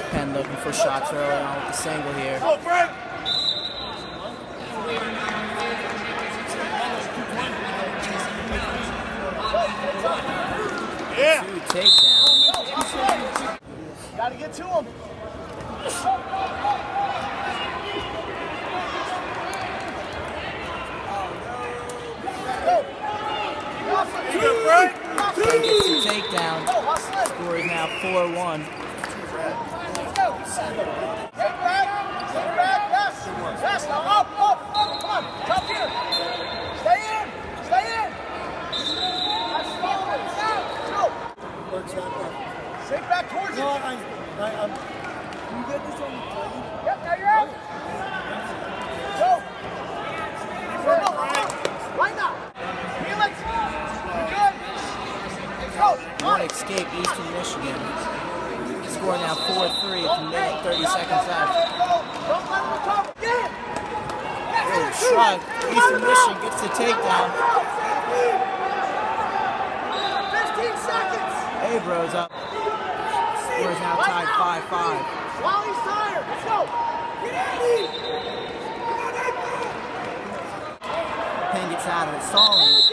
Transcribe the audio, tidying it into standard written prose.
Penn looking for shots early on with the single here. Yeah. Two takedown. Gotta get to him. Penn gets the takedown. Score is now 4-1. Yes, now up. Come on, come here. Stay in. Shake back towards you. Can you get this on the plane? Yep, now you're out. Go. Right now. Feel it. You're good. Go. One escape, Eastern Michigan. Score now 4-3 with a minute 30 seconds left. Don't let him recover. Get it. Oh, shrug. Eastern Michigan gets the takedown. 15 seconds. Abro's up. Score is now tied 5-5. While he's tired. Let's go. Penn gets out of it, stalling.